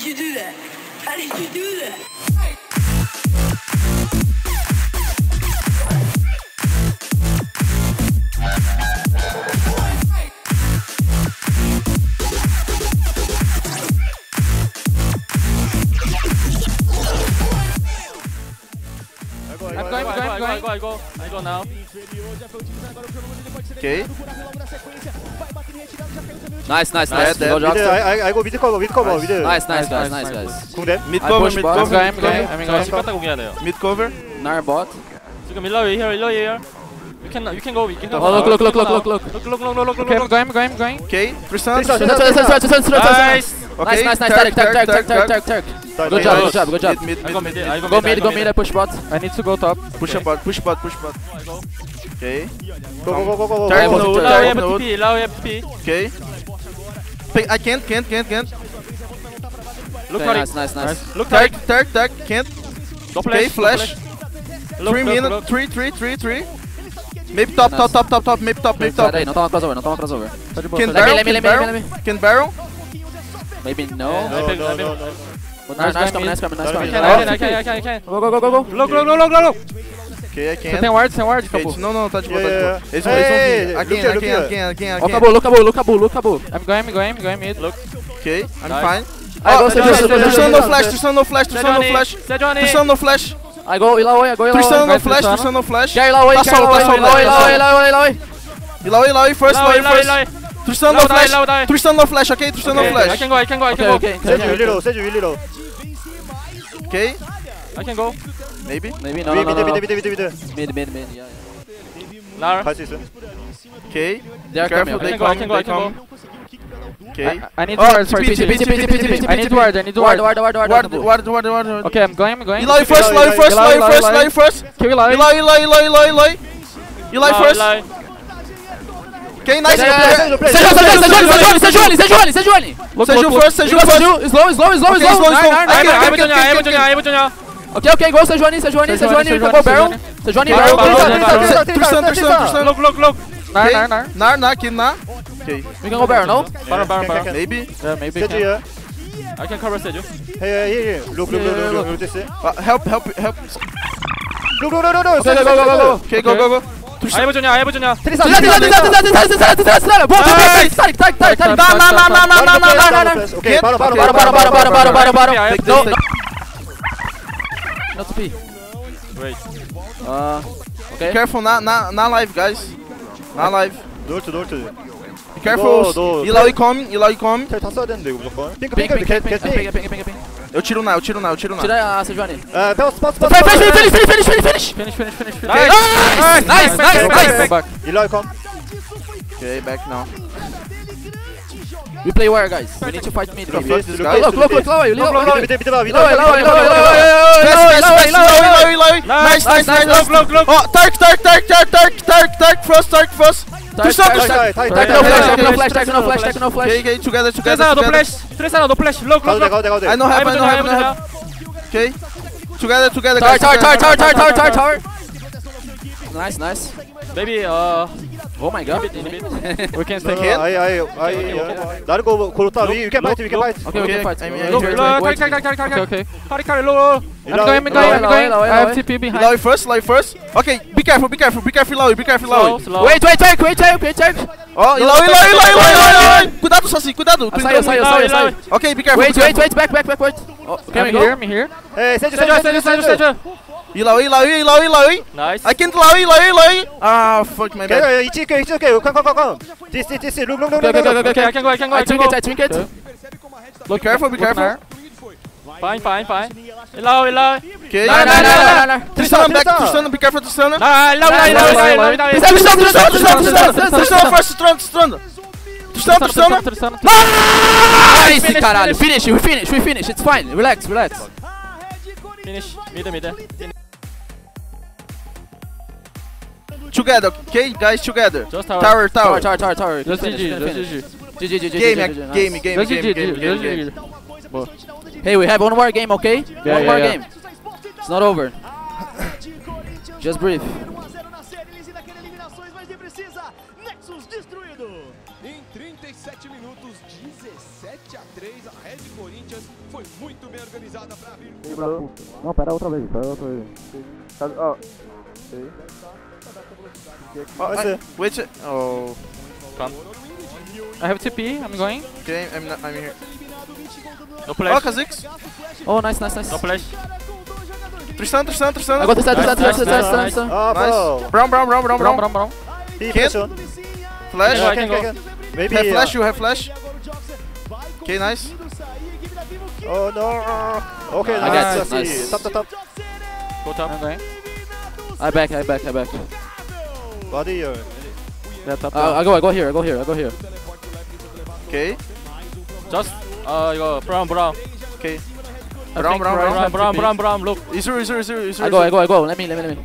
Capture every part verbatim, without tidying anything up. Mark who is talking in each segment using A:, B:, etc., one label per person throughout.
A: did you do that? How did you do that?
B: I'm going, I'm going, I'm going. I go, I go, I go now.
C: Okay.
D: Nice, nice, nice.
C: Dead, dead.
D: Go
E: 미드,
D: Dropster.
E: I, I, I go 미드 커버, 미드 커버, 미드.
D: Nice, nice, guys, nice, guys.
E: 궁대.
C: Mid
D: I
C: cover,
D: push
C: mid
D: bot.
B: I'm
C: cover,
B: going, I'm going.
C: mid
B: I'm
C: cover.
B: going. 집 갔다 공해야 돼요.
C: Mid cover.
D: Nar bot.
B: 지금 일라우 here, 일라우 here. You can, you can go, you can go.
D: Oh, look, look, look, look, look, look.
B: Look, look, look, look, look,
F: Okay, I'm
B: look.
F: going, I'm going, I'm going.
C: Okay. Tristan.
E: Tristan,
B: Nice.
C: Okay.
D: Nice, nice, nice.
C: Turk,
D: Turk, Turk,
C: Turk,
D: Turk, Turk, Turk, Turk. Good job, good job, good job.
C: Mid,
B: I
C: mid,
B: go
C: mid,
B: mid,
C: mid.
B: I go
D: Go
B: mid,
D: mid, go mid, I push bot.
F: I need to go top.
C: Push up, push bot, push bot.
B: I go.
C: Okay.
E: Go, go, go, go, go,
C: Turn
E: go.
C: no,
B: 일라우
C: turn
B: have
C: no.
B: T P, 일라우 have T P.
C: Okay. Pick- I can't, can't, can't, can't.
B: Look
D: Okay,
B: Tariq.
D: nice, nice, nice.
B: Look
C: Turk,
B: Tariq.
C: Turk, Turk, can't.
B: No
C: Okay,
B: flash.
C: flash.
B: Look,
C: Three
B: look,
C: minutes,
B: look.
C: three, three, three, three. Maybe top, top, top, top, top, maybe top, maybe top.
D: Sai daí, não toma crossover, não toma crossover.
C: Can
D: Let me,
C: barrel,
D: let me,
C: can
D: let me,
C: barrel,
D: let me.
C: can barrel.
D: Maybe
E: No,
D: no.
E: no, no, no, no.
D: But nice, nice coming, nice coming, nice
B: I
D: coming.
B: can, I can, I can, I can, I can.
F: Go, go, go, go, go.
B: Look, look, look, look, look.
C: Okay, I
F: Você
C: can't.
F: tem ward, você tem ward,
C: Okay,
F: acabou.
C: não, não, tá de boa, tá
E: Yeah,
C: de boa. Eles
E: yeah.
C: vão, eles vão
E: Hey,
C: vir.
E: look
C: Again,
E: here, look
C: again,
E: here.
C: again, again,
D: Oh,
C: again.
D: acabou, look, acabou, look, acabou, look, acabou.
F: I'm going, I'm going, I'm going mid.
B: Look.
C: Okay, I'm
B: Nice.
C: fine.
D: I go,
C: Oh,
D: Sejuani,
C: Tristan
D: Sejuani,
C: Tristan no
D: Sejuani.
C: flash, Tristan no flash, Tristan no
B: Sejuani,
C: flash.
B: Sejuani.
C: Tristan no flash.
D: I go, Ilaoi, I go, Ilaoi.
C: Tristan no
F: vai,
C: flash,
F: Tristan.
C: Tristan no flash.
D: Yeah, Ilaoi,
C: Tá
D: yeah,
C: solo, tá
D: Ilaoi,
C: solo,
D: Ilaoi,
C: tá solo.
D: Ilaoi, Ilaoi, Ilaoi.
C: Ilaoi, Ilaoi, first,
B: Ilaoi,
C: Ilaoi, first.
B: Ilaoi.
C: Tristan no
B: Ilaoi,
C: flash.
B: Ilaoi, Ilaoi.
C: Tristan no flash, okay? Tristan no
B: Okay, I
C: flash.
B: can go, I can go, I can
D: Okay,
B: go.
D: okay,
E: 세주
D: okay.
E: 윌리로, 세주 윌리로.
C: Okay,
B: I can go.
C: maybe.
D: Maybe, no,
E: 위,
D: no, no,
E: 미드,
D: no.
E: 미드, 미드, 미드, 미드.
D: Mid, mid, mid, yeah, yeah.
B: Lar.
E: 갈 수 있어.
C: Okay,
D: They are
C: careful,
D: coming,
C: they
B: I can go, I
C: come,
B: can go, I
C: they
B: can
C: come. Okay.
F: I, I need
C: Oh,
F: ward for
C: T P,
F: P T.
C: T P, T P, T P, T P.
F: I need ward, I need
D: Ward,
F: ward.
D: ward, ward, ward,
C: Ward,
D: ward.
C: ward, ward, ward.
F: Okay, I'm going, I'm going.
C: Ilaoi first, Ilaoi first,
F: Ilaoi,
C: Ilaoi first,
F: Ilaoi.
C: Ilaoi first.
F: Kill Ilaoi.
C: Ilaoi, Ilaoi, Ilaoi, Ilaoi, Ilaoi. Ilaoi first.
B: Ilaoi.
C: Okay, nice.
D: Sejuani, Sejuani, Sejuani, Sejuani, Sejuani.
F: Look,
C: Seju
F: look, look.
C: first, Seju
D: You go,
C: first.
D: Seju. Slow, slow, slow,
C: Okay,
D: slow.
C: slow, slow.
D: Nar, nar,
C: I
D: nar,
C: can-
D: nar.
C: I
B: 해보자냐,
C: can-
B: 해보자냐, 해보자냐.
D: Okay, okay, go Sejuani, Sejuani, Sejuani. You can go
F: Sejuani,
D: barrel.
F: Sejuani.
D: Sejuani,
C: Okay,
D: barrel.
C: barrel,
D: Tristan,
C: barrel,
D: Tristan,
C: barrel. Tristan, Tristan, Tristan.
B: Look, look, look.
F: Nar,
C: Okay.
F: nar, nar.
C: Nar, nar, kill, nar. Okay,
D: We can go barrel, no?
B: Baron, Baron,
E: can,
B: Baron.
C: maybe.
F: Yeah, maybe.
E: 세주
F: can.
E: here.
B: I can cover Seju.
E: Hey, hey, hey, hey. Look, look, look, look, look, look, this.
C: Uh, help, help, help.
E: Look, look, look, look, look.
D: Okay, go, go, go, go, go.
C: Okay, go, go, go.
B: 아 해보자냐, 해보자냐.
E: 트리사,
D: Tristan, Tristan, Tristan, Tristan, Tristan, Tristan, Tristan, Tristan. Both, both, both. Tarik, Tarik, Tarik, Tarik.
F: Nah,
D: Na, na, na, na, na, na, na, na, na.
E: 오케이, 바로, 바로,
D: 바로, 바로, 바로, 바로, 바로, 바로, 바로.
B: I have
C: Take
D: No,
C: this,
D: no.
C: take-
D: Not to P.
B: Wait.
D: Uh, okay.
C: Careful, not, not, not live, guys. Not live.
E: 노트, 노트.
C: Be careful.
E: 너, 너,
C: Ilaoi coming, Ilaoi coming.
E: 텔 다 써야 되는데, 이거 무조건. 핑크,
D: Ping,
E: 핑크,
D: ping,
E: 겟,
D: ping,
E: 겟,
D: ping,
E: 핑.
D: ping, ping, ping.
C: Eu tiro na, eu tiro na, eu tiro na.
D: Tira a Sejuani.
E: 아, 패스, 패스, 패스.
D: Finish, finish, finish, finish, finish, finish.
F: Finish, finish, finish, finish.
B: Nice.
D: Nice, nice, nice,
F: Go
D: nice.
F: back.
E: 일라이 컴.
C: Okay, back now.
D: We play wire, guys. We need to fight mid, baby.
C: First, this guy.
D: Look, look, look, Ilaoi, Ilaoi.
E: 밑에, 밑에 봐, 밑에
D: Ilaoi,
E: 봐.
D: Ilaoi, Ilaoi, Ilaoi,
C: Fast,
D: Ilaoi,
C: fast,
D: Ilaoi,
C: fast. Ilaoi, Ilaoi, Ilaoi. Nice, nice, nice.
B: Look, look, look.
C: Oh, Turk, Turk, Turk, Turk, Turk, Turk, Turk. First, Turk, first. Tristan,
D: Tarik,
C: Tristan.
D: Tarik,
E: 타이, 타이,
D: Tarik,
E: 타이,
D: no flash,
E: 타이.
D: Tarik, no flash, Tarik, no flash, Tarik, no
C: Okay,
D: flash.
C: okay, together, together,
B: 트레사나 너
C: together.
B: 플래시. 트레사나 너 플래시. Look,
E: 가도
B: look,
E: 돼,
B: look.
E: 가도 돼, 가도 돼.
C: I know help, I know
B: 해보자냐,
C: help, I know
B: 해보자냐.
C: help. Okay, together, together,
D: Tower,
C: guys.
D: tower, tower,
C: together.
D: tower, tower, tower, tower, tower. Nice, nice.
B: Maybe uh.
D: Oh my god.
B: in a bit.
F: We can
E: No,
F: stay
E: no,
F: here.
E: I, I, I, 나를 거 고르다. We can fight, we can fight.
D: Okay, we
C: Okay,
D: can fight.
C: I mean,
D: Wait,
B: Look,
D: wait,
B: look.
D: wait,
B: 카리,
D: wait.
B: 카리, 카리, 카리,
F: Okay,
B: 카리.
F: okay.
B: 카리, 카리, look, look.
F: I'm going, I'm going, I'm
D: Ilaoi,
F: going.
D: Ilaoi,
F: I have
D: Ilaoi.
F: T P behind.
C: Ilaoi first, Ilaoi first. Okay, be careful, be careful, be careful, Ilaoi, be careful,
B: Slow,
C: Ilaoi.
B: slow.
D: Wait, wait, wait, wait, wait, wait, wait.
C: Oh, Ilaoi, Ilaoi, Ilaoi, Ilaoi, Ilaoi. Cuidado, Saci, cuidado.
D: I saw you, I saw you, I saw you, I saw you.
C: Okay, be careful.
D: Wait,
C: be
D: wait,
C: careful.
D: wait, back, back, back, wait. Oh, can we
F: I'm
D: go?
F: here, I'm here.
E: Hey, 세주,
B: 세주,
E: 세주,
B: 세주, 세주,
E: 세주,
B: 세주.
C: Ilaoi, Ilaoi, Ilaoi, Ilaoi.
B: Nice.
C: I can't Ilaoi, Ilaoi, Ilaoi. Ah, fuck my bad.
E: Okay, 이치, 이치, 오케이, come, come, come, come. This, this, this, look, look, look,
D: Okay,
E: look,
D: okay,
E: look.
D: okay,
B: Okay, I
D: okay.
B: can go, I can go,
D: I
B: I can
D: twink
B: go.
D: it, I twink it.
C: Be careful, be careful.
B: Fine, fine, fine. Ilaoi, Ilaoi.
C: Okay.
D: Nah, nah, nah, nah, nah, nah.
C: Tristan, back,
E: Tristan.
C: Tristan, be careful, Tristan.
B: 나, Ilaoi, Ilaoi, Ilaoi, Ilaoi, Ilaoi.
C: Tristan, Tristan, Tristan, Tristan, Tristan. Tristan first, Tristan, Tristan. Tristan, Tristan.
F: Tristan.
D: Nice,
B: Finish,
D: caralho.
B: finish.
D: Finish, we finish, we finish. It's fine. Relax, relax.
B: Finish. Mid, mid.
C: Together, okay, guys, together.
B: Just tower.
C: Tower,
D: Tower,
C: tower.
D: tower, tower, tower.
F: Just
D: Finish,
F: G G,
D: finish,
F: just
D: finish.
F: G G.
D: G G, G G,
C: Game,
D: G G, G G, nice.
C: game, game,
F: Just
C: game,
F: G G,
C: game, game,
F: just
C: game.
F: G G.
D: Hey, we have one more game, okay?
F: Yeah,
D: one
F: yeah,
D: more
F: yeah.
D: game. It's not over. Just breathe.
G: um a zero na série, eles ainda querem eliminações, mas nem precisa. Nexus destruído. Em trinta e sete minutos, dezessete a três.
H: vez, a Red Corinthians foi muito bem organizada para abrir.
D: Não, pera outra vez, pera outra vez.
C: Oh. Oh, I, wait. Oh.
B: Come.
F: I have T P, I'm going.
C: Okay, I'm not, I'm here.
B: No
C: Oh,
B: flash.
C: Kha'Zix.
F: Oh, nice, nice, nice.
B: No flash.
C: Tristan, Tristan, Tristan.
D: I got this side, this side, this
B: Nice,
D: side, this
B: nice,
D: side,
B: nice.
D: this side.
E: Ah,
C: Nice.
E: bro.
C: Brown, brown, brown, brown,
F: Brown,
C: brown.
F: brown, brown.
E: He
C: Can?
E: pressure.
C: Flash.
B: Yeah, I
E: Can,
B: can
E: can,
B: go.
E: can.
C: You
E: Maybe.
C: have flash,
E: uh,
C: you have flash. Okay, nice.
E: Oh no. Okay,
D: I
E: nice.
D: got it,
E: Let's
D: nice.
E: see. Top, top, top.
B: Go top.
F: I'm going.
D: I back, I back, I back.
E: Body. Uh,
F: Yeah, top,
D: Uh,
F: top.
D: I go, I go here, I go here, I go here.
C: Okay.
B: Just uh 이거 brown brown.
C: Okay.
F: I
C: Brown,
F: think
C: brown,
F: Ryze
C: brown,
F: have
B: brown
F: T P.
B: brown brown look.
C: Isuru, Isuru, Isuru, Isuru.
D: I go, I go, I go. Let me, let me, let me.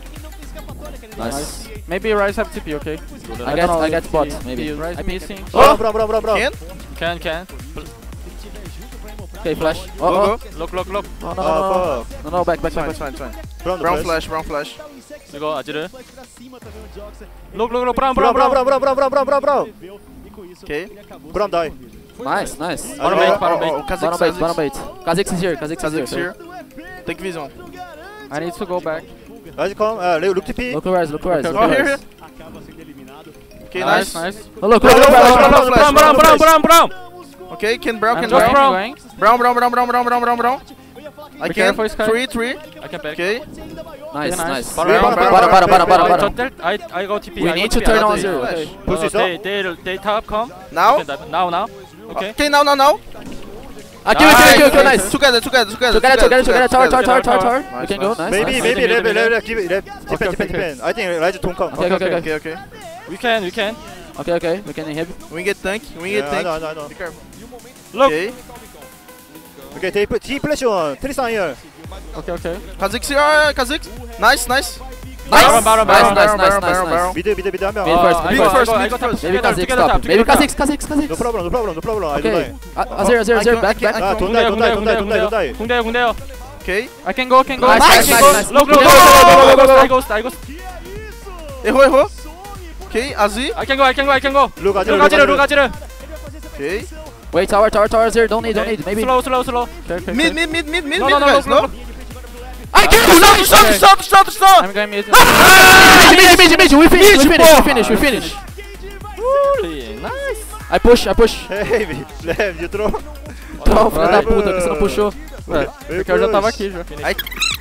F: Nice. Maybe Ryze have T P, okay?
D: I got, I got spot, maybe.
F: Ryze missing.
E: oh, bro, bro, bro, bro.
C: Can?
B: Can can.
D: Okay, flash.
C: Go,
D: Oh, oh.
C: go.
B: Look look look.
D: No, no, no,
E: Ah,
D: no.
E: fuck.
D: No, no, back, back,
C: Fine,
D: back,
C: fine,
D: back.
C: fine.
E: Brown,
C: Brown
E: flash.
C: flash, brown flash.
B: 이거 아지르. Look look look brown
E: Brown,
B: brown
E: brown,
B: brown.
E: brown, brown, brown, brown, brown, brown.
C: Okay.
E: Brown die.
D: Nice, nice.
B: Bottom
E: Oh,
B: eight,
C: Oh,
B: bottom
C: oh,
B: eight.
C: oh, Kha'Zix,
D: Bottom bait,
C: Kha'Zix.
D: bottom bait. Kha'Zix is here, Kha'Zix is
C: Kha'Zix
D: here.
C: here. Take vision.
F: I need to go back.
E: Rise come. Uh, look T P.
D: Look who rise, look who rise.
F: Okay,
D: look
C: Oh,
D: who
C: here,
D: rise.
C: here. Okay,
F: Nice,
C: nice.
F: nice.
D: Oh, look,
C: Brown,
D: look, look,
C: brown,
D: look,
C: brown,
D: look.
C: flash,
B: Brown brown brown brown brown.
C: Okay, can brown,
F: I'm
C: can
F: just
C: brown.
B: brown.
F: going.
C: Brown, brown, brown, brown, brown, brown, brown, brown. I
F: Be
C: can.
F: careful, Sky.
C: Three, three.
B: I can back.
C: Okay.
D: Nice,
F: Okay,
D: nice.
B: Bottom
E: Yeah,
B: brown
E: bottom,
B: brown.
D: Bottom, bottom, bottom,
B: I
D: bottom.
B: total- I I go T P.
D: We
B: I
D: need
B: go
D: to
B: T P.
D: turn
B: I go
D: on
B: T P.
D: zero.
C: Flash.
D: Okay.
E: Push
B: Uh,
E: this
B: they
E: up.
B: they they top come.
C: Now?
B: Okay, that- now now. Okay.
C: Okay, now, now, now.
D: Ah, kill it, kill it, kill it, kill it, nice.
C: Together, together, together.
D: Together, together, together. Tower, tower, tower, tower, tower.
C: Nice,
D: We can go,
C: nice.
D: nice.
E: Maybe,
D: nice.
E: maybe,
B: Okay,
E: let,
B: okay,
E: let, let, give it, let,
B: Okay,
E: depend,
B: okay,
E: depend, depend. I think Rise don't come.
D: Okay, okay,
C: Okay, okay.
B: We can we can.
D: Okay, okay. We can inhib.
C: We get tank. We
E: Yeah,
C: get
E: I
C: tank.
E: know, I know, I know.
C: Be careful.
B: Look.
C: Okay.
E: Okay, they put T flash on. Tristan here.
F: Okay, okay.
C: Kha'Zix here. uh, Kha'Zix. Nice, nice.
D: Nice,
B: Baron, Baron,
D: nice,
B: Baron,
D: nice,
C: Baron,
D: nice,
C: Baron,
D: nice,
C: Baron,
D: nice.
E: Mid, mid, mid, 한 명.
D: Mid
E: 아,
D: first,
C: Mid
D: mid
C: first,
D: first.
B: I
C: mid
B: go top
C: first.
D: Maybe
B: together,
D: Kha'Zix
B: together
D: top.
B: top,
D: Maybe
B: together
D: Kha'Zix, Kha'Zix, Kha'Zix.
E: No problem, no problem, no problem. I don't
D: Okay.
E: die.
D: Uh, Azir, Azir,
C: I
D: Azir,
C: can-
D: back,
C: I can-
D: back.
E: 아, don't die, don't die, don't die, don't die, don't die.
B: 궁대요 궁대요.
C: Okay.
F: I can go, can go.
D: Nice,
B: I
D: nice,
B: can
D: nice,
B: go.
D: nice.
B: Look look
D: Go,
B: look.
D: go, go, go, go, go,
B: I
D: go.
B: go I go.
C: Eho, eho. Okay, Azir.
B: I can go I can go I can go.
E: Look, 아지르,
B: look 아지르
E: look,
B: look
E: 아지르.
B: 아지르.
C: Okay.
D: Wait, tower, tower, tower, Azir. Don't need, don't need. Maybe.
B: Slow slow slow.
F: Okay, okay,
C: Mid,
F: okay.
C: mid, mid, mid, mid,
B: No
C: mid,
B: no no
C: guys,
B: look
C: no?
B: look.
C: I can stop, stop,
F: Okay.
C: stop, stop, stop.
F: I'm going mid.
D: Mid, mid, mid, mid. We finish, we finish, we finish, we finish.
B: Holy nice.
D: I push, I push.
E: Hey, Lev, you throw.
D: Não, filho da puta, que você não puxou.
F: Ué, porque eu já tava aqui já.
C: I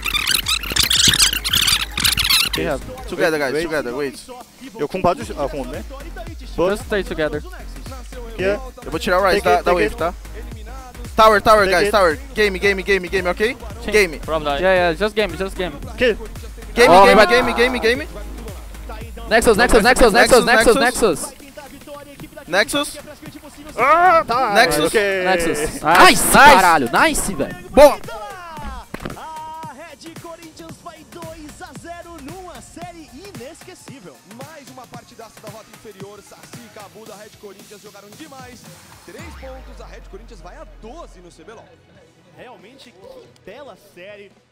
F: Yeah.
C: together, guys,
E: Wait.
C: together. Wait.
E: 이거 공 봐주시, 아, 공 없네. But,
F: Just stay together.
E: here.
C: Eu vou tirar o Ryze
E: Take
C: da,
E: it,
C: da
E: take
C: wave, tá? Tower, tower,
E: Take
C: guys,
E: it.
C: tower. Game, game, game, game, ok? Game.
B: From die.
F: Yeah, yeah, just game, just game.
E: Kill.
C: Game,
D: Oh,
C: game,
D: vai-
C: game, game, game.
D: Nexus, Nexus, Nexus, Nexus, Nexus,
C: Nexus.
D: Nexus.
C: Nexus.
E: Ah, tá.
C: Nexus.
E: Okay.
D: Nexus.
F: Nice,
D: Nice,
F: nice.
D: caralho. Nice, velho.
C: Bom.
G: A Red Corinthians vai dois a zero numa série inesquecível.
H: Mais uma partidaça da rota inferior. Saci e Cabu da Red Corinthians jogaram demais. Três pontos, a Red Corinthians vai a doze no C B L O L.
G: Realmente, que bela série.